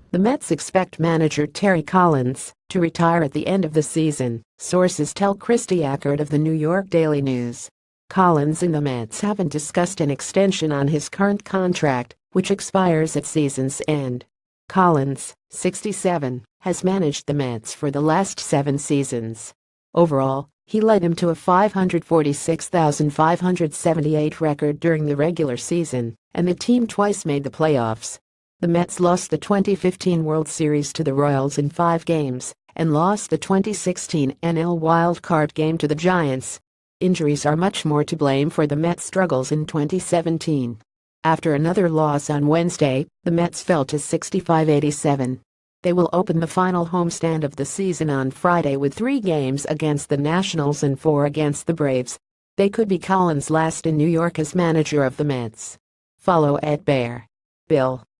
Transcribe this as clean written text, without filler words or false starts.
The Mets expect manager Terry Collins to retire at the end of the season, sources tell Christy Ackert of the New York Daily News. Collins and the Mets haven't discussed an extension on his current contract, which expires at season's end. Collins, 67, has managed the Mets for the last 7 seasons. Overall, he led him to a 546,578 record during the regular season, and the team twice made the playoffs. The Mets lost the 2015 World Series to the Royals in 5 games and lost the 2016 NL Wild Card game to the Giants. Injuries are much more to blame for the Mets' struggles in 2017. After another loss on Wednesday, the Mets fell to 65-87. They will open the final homestand of the season on Friday with 3 games against the Nationals and 4 against the Braves. They could be Collins' last in New York as manager of the Mets. Follow @BearBill.